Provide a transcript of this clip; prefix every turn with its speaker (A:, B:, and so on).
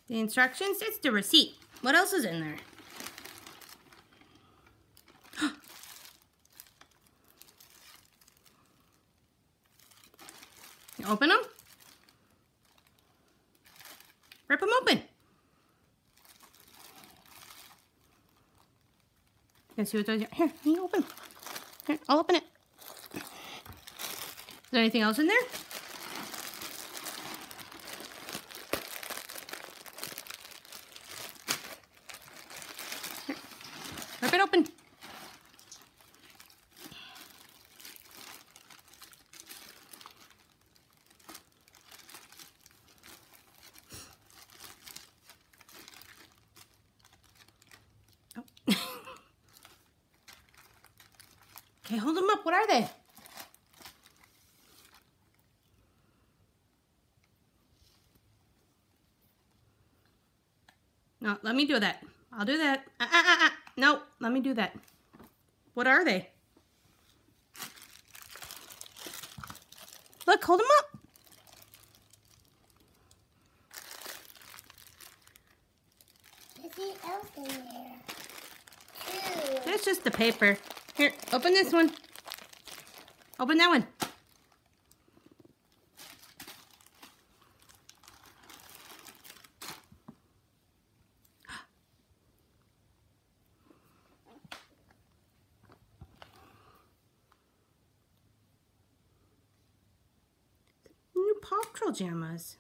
A: The instructions, it's the receipt. What else is in there? You open them. Rip them open. Let's see what those are. Here, let me open. Here, I'll open it. Is there anything else in there? Here, rip it open. Oh. Okay, hold them up. What are they? No, let me do that. I'll do that. No, let me do that. What are they? Look, hold them up.
B: Anything else in there? Two.
A: That's just the paper. Here, open this one. Open that one. New Paw Patrol pajamas.